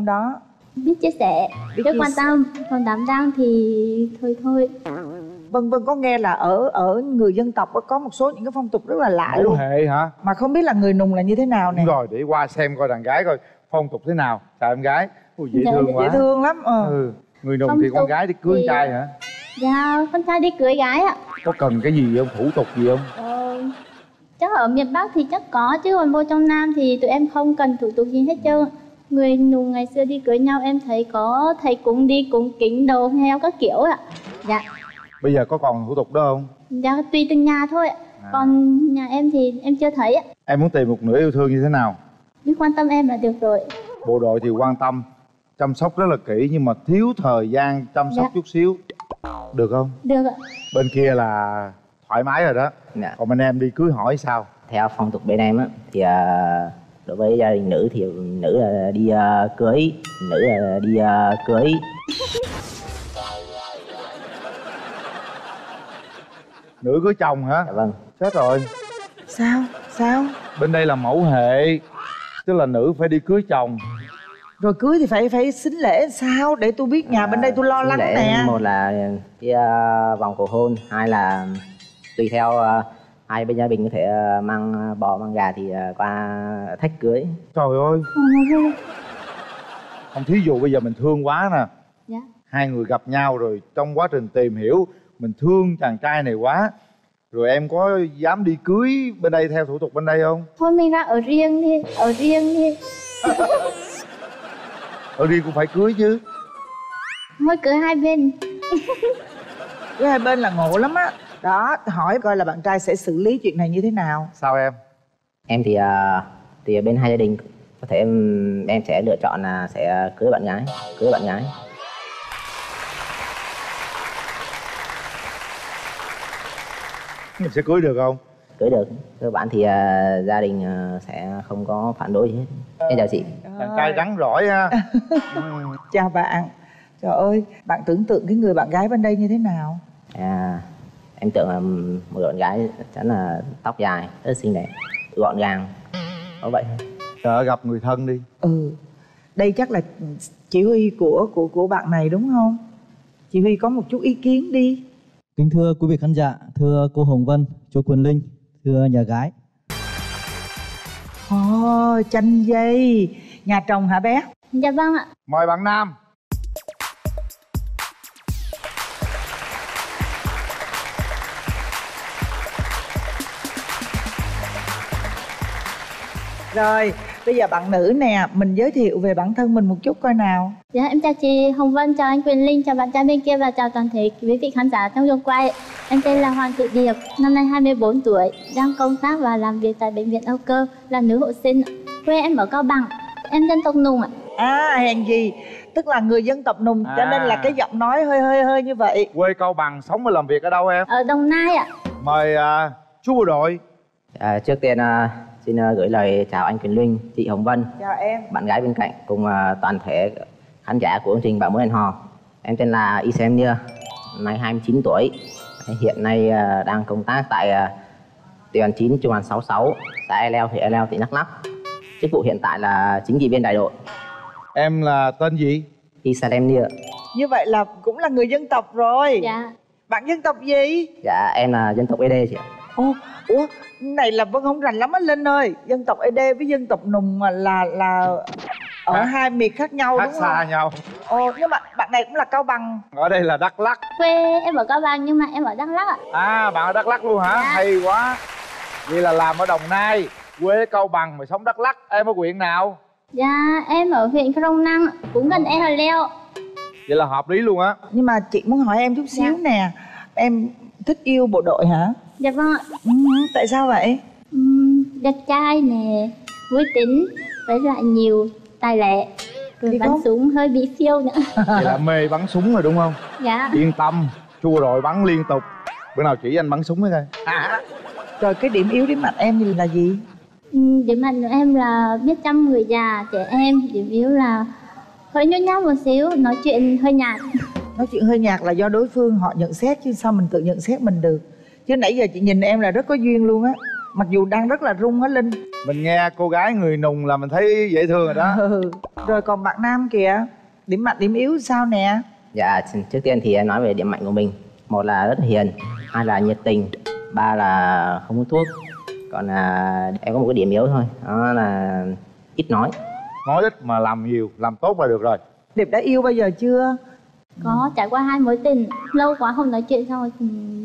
đó? Biết chia sẻ, biết quan tâm, còn đảm đang thì thôi. Vân có nghe là ở người dân tộc có một số những cái phong tục rất là lạ mẫu luôn. hệ hả? Mà không biết là người Nùng là như thế nào nè. Đúng rồi, để qua xem coi đàn gái coi phong tục thế nào. Chào em gái. Ôi, dễ thương quá. Dễ thương lắm. Người Nùng thì con gái đi cưới trai hả? Dạ, con trai đi cưới gái ạ. Có cần cái gì không? Thủ tục gì không? Chắc ở miền Bắc thì chắc có, chứ còn vô trong Nam thì tụi em không cần thủ tục gì hết trơn. Người Nùng ngày xưa đi cưới nhau em thấy có thầy cúng đi cúng kính đầu heo các kiểu ạ. Dạ. Bây giờ có còn thủ tục đó không? Dạ, tùy từng nhà thôi ạ. Còn nhà em thì em chưa thấy ạ. Em muốn tìm một nửa yêu thương như thế nào? Biết quan tâm em là được rồi. Bộ đội thì quan tâm, chăm sóc rất là kỹ, nhưng mà thiếu thời gian chăm sóc chút xíu. Được không? Được ạ. Bên kia là thoải mái rồi đó. Còn bên em đi cưới hỏi sao? Theo phong tục bên em á thì đối với gia đình nữ thì nữ là đi cưới, nữ là đi cưới. Nữ cưới chồng hả? Dạ vâng. Chết rồi. Sao? Bên đây là mẫu hệ, tức là nữ phải đi cưới chồng. Rồi cưới thì phải xính lễ sao để tôi biết nhà bên đây tôi lo lắng nè. Một là cái vòng cầu hôn, hai là tùy theo hai bên gia đình có thể mang bò mang gà thì qua thách cưới. Trời ơi. Không, thí dụ bây giờ mình thương quá nè. Dạ. Hai người gặp nhau rồi trong quá trình tìm hiểu mình thương chàng trai này quá, rồi em có dám đi cưới bên đây theo thủ tục bên đây không? Thôi mình ra ở riêng đi. Ở riêng cũng phải cưới chứ. Thôi cưới hai bên. Cưới hai bên là ngộ lắm á. Đó, hỏi coi là bạn trai sẽ xử lý chuyện này như thế nào. Sao em? Em thì bên hai gia đình có thể em sẽ lựa chọn là sẽ cưới bạn gái. Mình sẽ cưới được không? Cưới được. Cơ bản thì gia đình sẽ không có phản đối gì hết. Em chào chị. Chàng trai rắn rỏi ha. Chào bạn. Trời ơi, bạn tưởng tượng cái người bạn gái bên đây như thế nào? Em tưởng là một bạn gái chắc là tóc dài, rất xinh đẹp, gọn gàng. Có vậy thôi. Sợ gặp người thân đi. Đây chắc là chỉ huy của bạn này đúng không? Chị Huy có một chút ý kiến đi. Kính thưa quý vị khán giả, thưa cô Hồng Vân, chú Quỳnh Linh, thưa nhà gái. Chanh dây. Nhà chồng hả bé? Dạ vâng ạ. Mời bạn nam. Rồi, bây giờ bạn nữ nè, mình giới thiệu về bản thân mình một chút coi nào. Dạ, em chào chị Hồng Vân, chào anh Quyền Linh, chào bạn trai bên kia và chào toàn thể quý vị khán giả trong trường quay. Em tên là Hoàng Thị Điệp, năm nay 24 tuổi, đang công tác và làm việc tại bệnh viện Âu Cơ, là nữ hộ sinh. Quê em ở Cao Bằng, em dân tộc Nùng ạ. Hèn gì, tức là người dân tộc Nùng, cho nên là cái giọng nói hơi như vậy. Quê Cao Bằng, sống và làm việc ở đâu em? Ở Đồng Nai ạ. Mời chú bộ đội. Trước tiên xin gửi lời chào anh Quyền Linh, chị Hồng Vân, chào em, bạn gái bên cạnh cùng toàn thể khán giả của chương trình Bảo Mối Hẹn Hò. Em tên là Isem Nia, nay 29 tuổi, hiện nay đang công tác tại Tiểu đoàn 9, Trung đoàn 66, xã E Leo, huyện E Leo, tỉnh Đắk Lắk. Chức vụ hiện tại là chính trị viên đại đội. Em là tên gì? Isem Nia. Như vậy là cũng là người dân tộc rồi. Dạ. Bạn dân tộc gì? Dạ em là dân tộc ED chị ạ. Ủa, này là Vân không rành lắm á Linh ơi. Dân tộc ED với dân tộc Nùng mà là ở hai miền khác nhau đúng không? Khác xa nhau. Nhưng mà bạn này cũng là Cao Bằng. Ở đây là Đắk Lắk. Quê em ở Cao Bằng nhưng mà em ở Đắk Lắk ạ. Bạn ở Đắk Lắk luôn hả? Dạ. Hay quá. Vậy là làm ở Đồng Nai, quê Cao Bằng mà sống Đắk Lắk. Em ở huyện nào? Dạ em ở huyện Crong Năng, cũng gần E Leo. Vậy là hợp lý luôn á. Nhưng mà chị muốn hỏi em chút xíu nè, em thích yêu bộ đội hả? Dạ vâng ạ. Tại sao vậy? Đẹp trai nè, vui tính, với lại nhiều tài lẻ, rồi bắn súng hơi bị phiêu nữa. Vậy là mê bắn súng rồi đúng không? Dạ. Yên tâm, chú bộ đội bắn liên tục. Bữa nào chỉ anh bắn súng mới coi. Rồi cái điểm yếu điểm mạnh em là gì? Điểm mạnh của em là biết chăm người già, trẻ em. Điểm yếu là hơi nhút nhát một xíu, nói chuyện hơi nhạt. Nói chuyện hơi nhạt là do đối phương họ nhận xét chứ sao mình tự nhận xét mình được. Chứ nãy giờ chị nhìn em là rất có duyên luôn á. mặc dù đang rất là run á Linh. Mình nghe cô gái người nùng là mình thấy dễ thương rồi đó. Rồi còn bạn nam kìa, điểm mạnh điểm yếu sao nè? Dạ, trước tiên thì em nói về điểm mạnh của mình. Một là rất hiền, hai là nhiệt tình, ba là không hút thuốc. Còn em có một cái điểm yếu thôi, đó là ít nói. Nói ít mà làm nhiều, làm tốt là được rồi. Điệp đã yêu bao giờ chưa? Có, trải qua 2 mối tình, lâu quá không nói chuyện xong rồi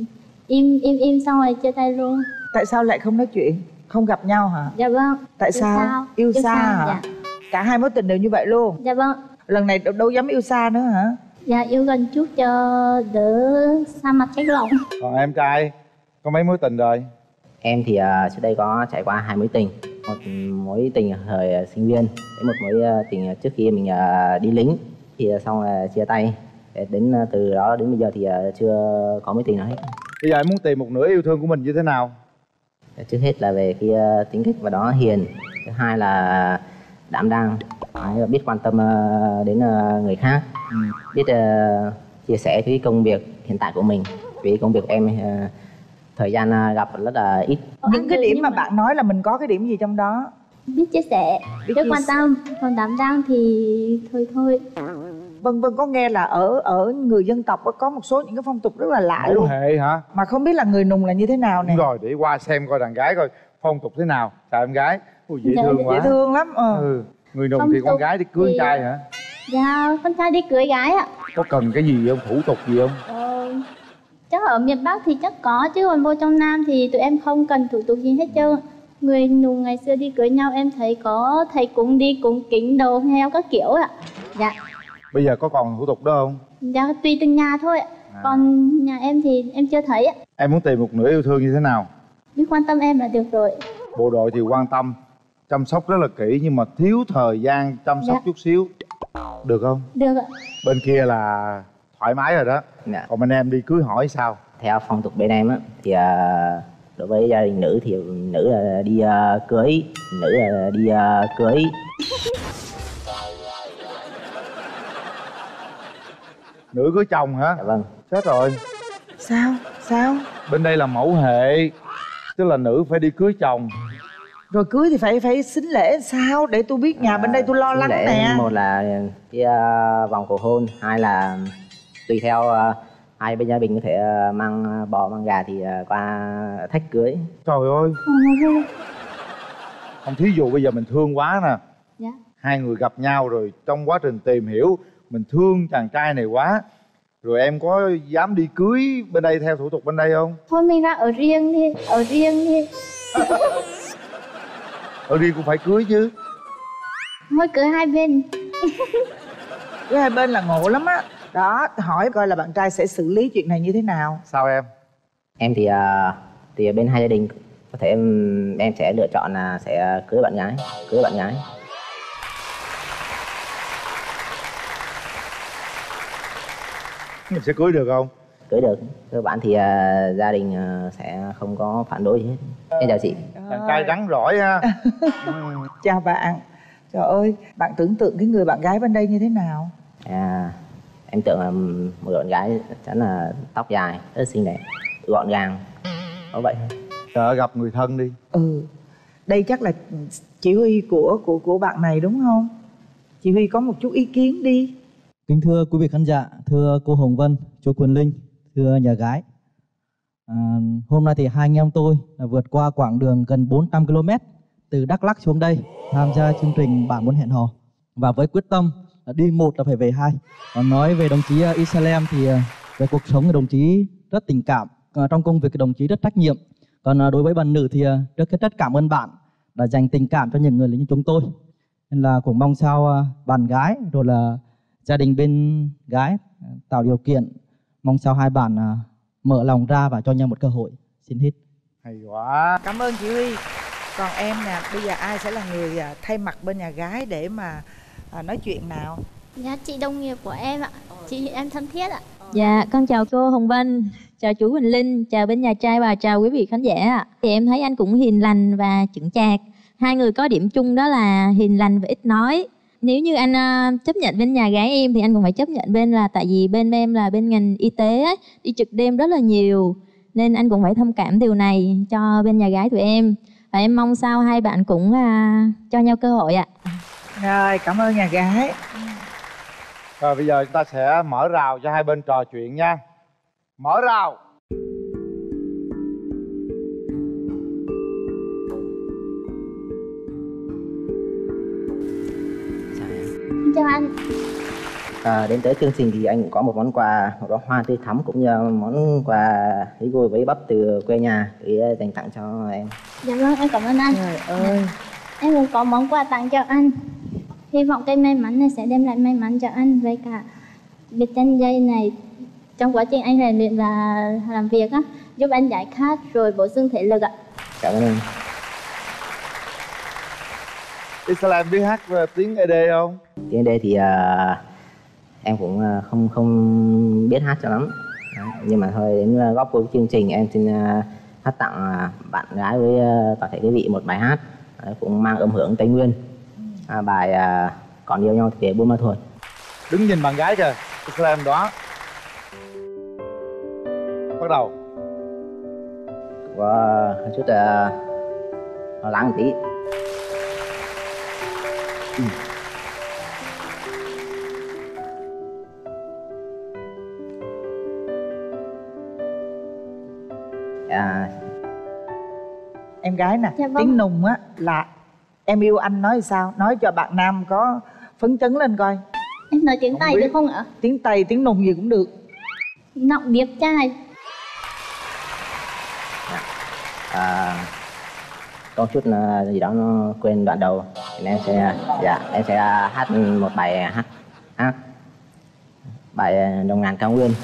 im xong rồi chia tay luôn. Tại sao lại không nói chuyện? Không gặp nhau hả? Dạ vâng. Tại sao? Yêu xa hả? Dạ. Cả 2 mối tình đều như vậy luôn? Dạ vâng. Lần này đâu dám yêu xa nữa hả? Dạ, yêu gần chút cho đỡ xa mặt cách lòng. Còn em trai, có mấy mối tình rồi? Em thì trước đây có trải qua 2 mối tình. Một mối tình thời sinh viên, với một mối tình trước khi mình đi lính. Thì xong là chia tay. Đến từ đó đến bây giờ thì chưa có mối tình nào hết. Bây giờ em muốn tìm một nửa yêu thương của mình như thế nào? Trước hết là về cái tính cách và đó hiền. Thứ hai là đảm đang, biết quan tâm đến người khác, biết chia sẻ cái công việc hiện tại của mình. Vì công việc của em thời gian gặp rất là ít. Những cái điểm mà bạn nói là mình có cái điểm gì trong đó? Biết chia sẻ, biết quan tâm. Còn đảm đang thì thôi. Vân có nghe là ở người dân tộc có một số những cái phong tục rất là lạ Mẫu luôn. hệ hả? Mà không biết là người nùng là như thế nào nè. Đúng rồi, để qua xem coi đàn gái coi phong tục thế nào. Chào em gái. Ôi, dễ thương quá. Dễ thương lắm. Người nùng Phong thì con tục gái đi cưới thì... trai hả? Dạ, con trai đi cưới gái ạ. Có cần cái gì không? Thủ tục gì không? Chắc ở miền Bắc thì chắc có, chứ còn vô trong Nam thì tụi em không cần thủ tục gì hết trơn. Người nùng ngày xưa đi cưới nhau em thấy có thầy cúng đi cúng kính đầu heo các kiểu ạ. Dạ. Bây giờ có còn thủ tục đó không? Dạ, tùy từng nhà thôi ạ. Còn nhà em thì em chưa thấy ạ. Em muốn tìm một nửa yêu thương như thế nào? Biết quan tâm em là được rồi. Bộ đội thì quan tâm, chăm sóc rất là kỹ, nhưng mà thiếu thời gian chăm sóc chút xíu. Được không? Được ạ. Bên kia là thoải mái rồi đó. Còn bên em đi cưới hỏi sao? Theo phong tục bên em á, thì đối với gia đình nữ thì nữ là đi cưới, nữ là đi cưới. Nữ cưới chồng hả? Dạ vâng. Chết rồi. Sao? Bên đây là mẫu hệ, tức là nữ phải đi cưới chồng. Rồi cưới thì phải xính lễ sao để tôi biết, nhà bên đây tôi lo lắng nè. Một là cái vòng cầu hôn, hai là tùy theo hai bên gia đình có thể mang bò mang gà thì qua thách cưới. Trời ơi. Không, thí dụ bây giờ mình thương quá nè. Dạ. Hai người gặp nhau rồi trong quá trình tìm hiểu mình thương chàng trai này quá, rồi em có dám đi cưới bên đây theo thủ tục bên đây không? Thôi mình ra ở riêng đi. Ở riêng cũng phải cưới chứ. Thôi cưới hai bên. Cưới hai bên là ngộ lắm á. Đó, hỏi coi là bạn trai sẽ xử lý chuyện này như thế nào. Sao em? Em thì bên hai gia đình có thể em sẽ lựa chọn là sẽ cưới bạn gái. Mình sẽ cưới được không? Cưới được. Cơ bản thì gia đình sẽ không có phản đối gì hết. Em chào chị. Chàng trai rắn rỏi ha. Chào bạn. Trời ơi, bạn tưởng tượng cái người bạn gái bên đây như thế nào? Em tưởng là một bạn gái chắn là tóc dài, rất xinh đẹp, gọn gàng. Có vậy thôi. Chờ gặp người thân đi. Đây chắc là chỉ huy của bạn này đúng không? Chị Huy có một chút ý kiến đi. Kính thưa quý vị khán giả, thưa cô Hồng Vân, chú Quyền Linh, thưa nhà gái. Hôm nay thì hai anh em tôi đã vượt qua quãng đường gần 400 km từ Đắk Lắk xuống đây tham gia chương trình Bạn Muốn Hẹn Hò. Và với quyết tâm là đi một là phải về hai. Còn nói về đồng chí Isalem thì về cuộc sống thì đồng chí rất tình cảm, trong công việc thì đồng chí rất trách nhiệm. Còn đối với bạn nữ thì trước hết rất cảm ơn bạn đã dành tình cảm cho những người lính như chúng tôi. Nên là cũng mong sao bạn gái rồi là gia đình bên gái tạo điều kiện, mong sao hai bạn mở lòng ra và cho nhau một cơ hội. Xin hết. Hay quá. Cảm ơn chị Huy. Còn em nè, bây giờ ai sẽ là người thay mặt bên nhà gái để mà nói chuyện nào? Dạ, chị đồng nghiệp của em ạ. Chị em thân thiết ạ. Dạ, con chào cô Hồng Vân, chào chú Quỳnh Linh, chào bên nhà trai và chào quý vị khán giả ạ. Thì em thấy anh cũng hiền lành và chững chạc. Hai người có điểm chung đó là hiền lành và ít nói. Nếu như anh chấp nhận bên nhà gái em thì anh cũng phải chấp nhận bên là tại vì bên em là bên ngành y tế ấy, đi trực đêm rất là nhiều. nên anh cũng phải thông cảm điều này cho bên nhà gái tụi em. Và em mong sao hai bạn cũng cho nhau cơ hội ạ. Rồi, cảm ơn nhà gái. Rồi bây giờ chúng ta sẽ mở rào cho hai bên trò chuyện nha. Mở rào. Chào anh. Đến tới chương trình thì anh cũng có một món quà, một bó hoa tươi thắm cũng như món quà ý gôi với bắp từ quê nhà để dành tặng cho em. Dạ vâng, em cảm ơn anh. Trời ơi. Em cũng có món quà tặng cho anh. Hy vọng cây may mắn này sẽ đem lại may mắn cho anh. Với cả việc chanh dây này trong quá trình anh rèn luyện và làm việc á, giúp anh giải khát rồi bổ sung thể lực ạ. Cảm ơn em. Islam biết hát tiếng ED không? Tiếng ED thì em cũng không biết hát cho lắm. Đấy, nhưng mà thôi đến góp của chương trình em xin hát tặng bạn gái với toàn thể quý vị một bài hát. Đấy, cũng mang âm hưởng Tây Nguyên. Bài Còn yêu nhau thì về Buôn Ma Thuột. Đứng nhìn bạn gái kìa, Islam đó. Bắt đầu. Có chút lo lắng một tí. Em gái nè, Dạ vâng. tiếng nùng á là em yêu anh nói sao? Nói cho bạn nam có phấn chấn lên coi. Em nói tiếng Không Tây biết. được không ạ? Tiếng Tây, tiếng nùng gì cũng được. Nọng điệp trai. Có chút gì đó nó quên đoạn đầu nên em sẽ hát một bài hát bài Nồng Ngàn Cao Nguyên.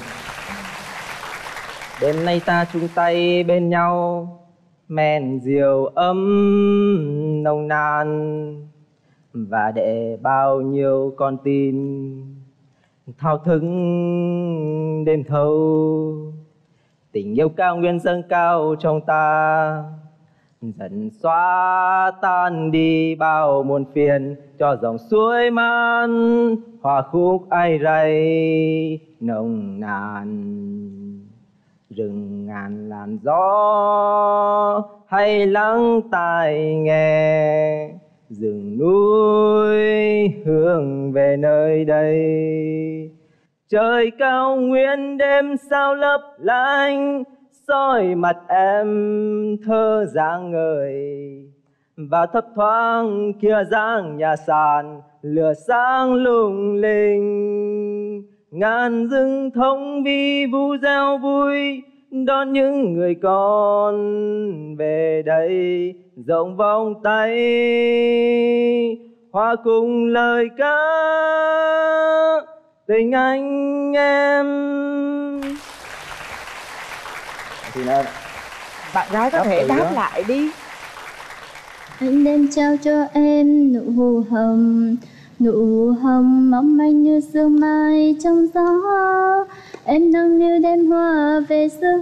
Đêm nay ta chung tay bên nhau, men rượu ấm nồng nàn, và để bao nhiêu con tim thao thức đêm thâu. Tình yêu cao nguyên dâng cao trong ta, dần xóa tan đi bao muôn phiền, cho dòng suối man hòa khúc ai rây nồng nàn. Rừng ngàn làn gió hay lắng tai nghe, rừng núi hướng về nơi đây. Trời cao nguyên đêm sao lấp lánh, soi mặt em thơ dáng ngời, và thấp thoáng kia dáng nhà sàn lửa sáng lung linh. Ngàn rừng thông vi vu reo vui đón những người con về đây, rộng vòng tay hòa cùng lời ca tình anh em. Thì nó Bạn gái có thể đáp lại đi. Anh đem trao cho em nụ hồng mong manh như sương mai trong gió. Em nâng niu đem hoa về xứ.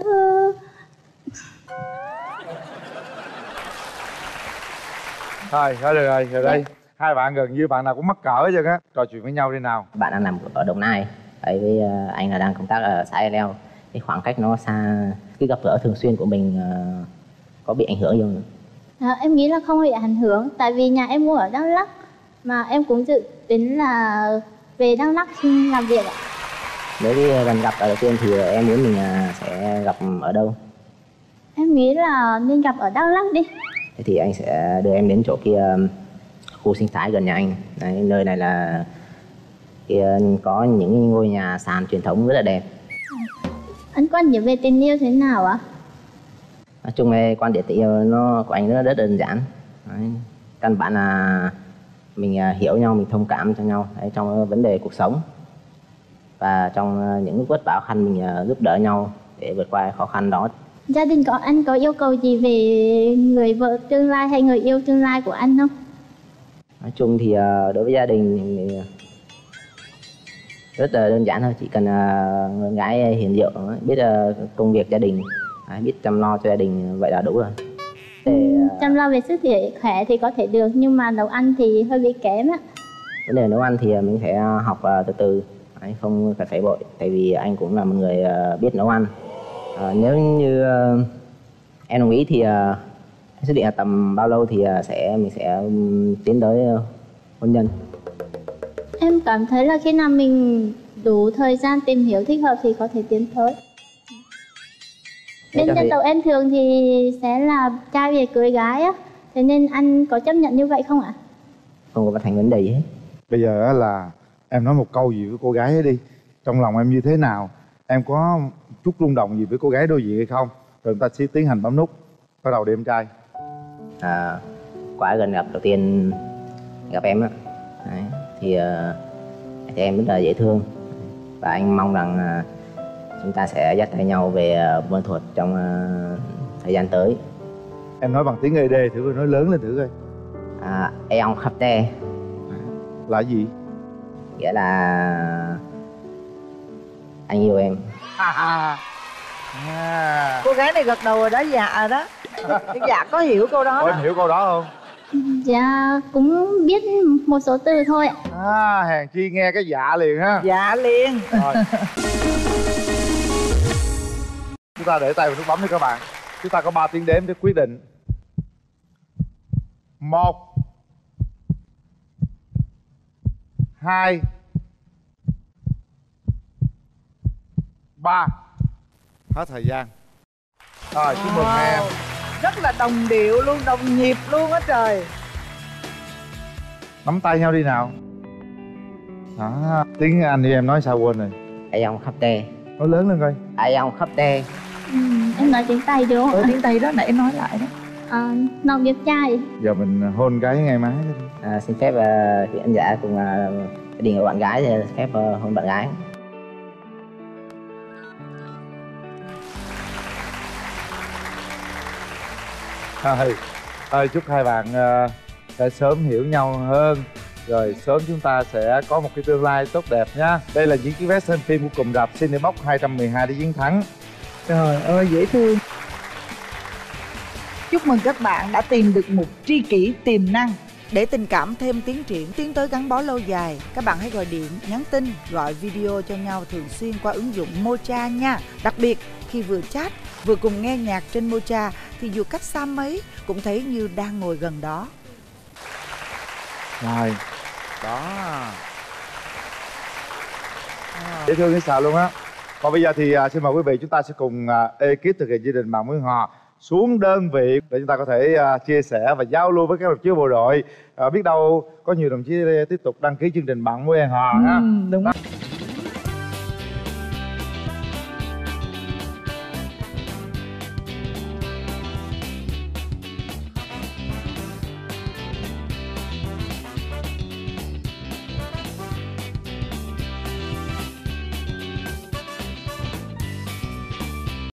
Thôi được rồi đây. Hai bạn gần như bạn nào cũng mắc cỡ hết trơn á. Trò chuyện với nhau đi nào. bạn đang làm ở Đồng Nai, ấy với anh là đang công tác ở xã Eo. Cái khoảng cách nó xa, cái gặp gỡ thường xuyên của mình có bị ảnh hưởng không? Em nghĩ là không bị ảnh hưởng, tại vì nhà em cũng ở Đắk Lắk, mà em cũng dự tính là về Đắk Lắk làm việc ạ. Nếu cái lần gặp đầu tiên thì em muốn mình sẽ gặp ở đâu? Em nghĩ là nên gặp ở Đắk Lắk đi. Thế thì anh sẽ đưa em đến chỗ kia, khu sinh thái gần nhà anh. Đấy, nơi này là kia có những ngôi nhà sàn truyền thống rất là đẹp. Anh quan điểm về tình yêu thế nào ạ? Nói chung về quan điểm tình yêu của anh rất đơn giản. Đấy, căn bản là mình hiểu nhau, mình thông cảm cho nhau đấy, trong vấn đề cuộc sống, và trong những lúc vất vả khó khăn mình giúp đỡ nhau để vượt qua khó khăn đó. Gia đình của anh có yêu cầu gì về người vợ tương lai hay người yêu tương lai của anh không? Nói chung thì đối với gia đình thì rất là đơn giản thôi, chỉ cần người gái hiền diệu, biết công việc gia đình, biết chăm lo cho gia đình, vậy là đủ rồi. Để chăm lo về sức khỏe thì có thể được, nhưng mà nấu ăn thì hơi bị kém á. vấn đề nấu ăn thì mình phải học từ từ, không phải vội, tại vì anh cũng là một người biết nấu ăn. Nếu như em đồng ý thì em xác định là tầm bao lâu thì mình sẽ tiến tới hôn nhân. Em cảm thấy là khi nào mình đủ thời gian tìm hiểu thích hợp thì có thể tiến tới. Bên dân tộc em thường thì sẽ là trai về cưới gái á, thế nên anh có chấp nhận như vậy không ạ? Không có thành vấn đề gì hết. Bây giờ á là em nói một câu gì với cô gái ấy đi. Trong lòng em như thế nào? Em có chút rung động gì với cô gái đối diện hay không? Rồi chúng ta sẽ tiến hành bấm nút. Bắt đầu đi em trai. Quả gần gặp đầu tiên gặp em á, thì em rất là dễ thương. Và anh mong rằng chúng ta sẽ dắt tay nhau về Buôn Ma Thuột trong thời gian tới. Em nói bằng tiếng ED thử coi, nói lớn lên thử coi. Eong khắp te là gì? Nghĩa là anh yêu em. Cô gái này gật đầu rồi đó, dạ đó. Dạ có hiểu câu đó. Em hiểu câu đó không? Dạ cũng biết một số từ thôi ạ. Hèn chi nghe cái dạ liền ha. Dạ liền. Rồi. Chúng ta để tay vào nút bấm đi các bạn. Chúng ta có 3 tiếng đếm để quyết định. 1 2 3. Hết thời gian. Rồi, chúc mừng hai em. Rất là đồng điệu luôn, đồng nhịp luôn á trời. Nắm tay nhau đi nào. Đó, tiếng Anh thì em nói sao quên rồi. Eong khắp te. Nói lớn lên coi. Eong khắp te. Em nói tiếng Tây được không? Tiếng Tây đó nãy em nói lại đó. Nồng đẹp trai. Giờ mình hôn cái ngày mai. Xin phép quý anh giả cùng gia đình của bạn gái thì phép hôn bạn gái. Thôi chúc hai bạn sẽ sớm hiểu nhau hơn, rồi sớm chúng ta sẽ có một cái tương lai tốt đẹp nhá. Đây là những chiếc vé xem phim của cụm rạp Cinebox 212 để chiến thắng. Trời ơi dễ thương. Chúc mừng các bạn đã tìm được một tri kỷ tiềm năng. Để tình cảm thêm tiến triển, tiến tới gắn bó lâu dài, các bạn hãy gọi điện, nhắn tin, gọi video cho nhau thường xuyên qua ứng dụng Mocha nha. Đặc biệt khi vừa chat, vừa cùng nghe nhạc trên Mocha thì dù cách xa mấy cũng thấy như đang ngồi gần đó. Rồi, đó. Dễ thương cái sợ luôn á. Còn bây giờ thì xin mời quý vị chúng ta sẽ cùng ekip thực hiện gia đình bạn Nguyễn Hòa xuống đơn vị để chúng ta có thể chia sẻ và giao lưu với các đồng chí bộ đội. Biết đâu có nhiều đồng chí tiếp tục đăng ký chương trình bạn Nguyễn Hòa ha. Đúng.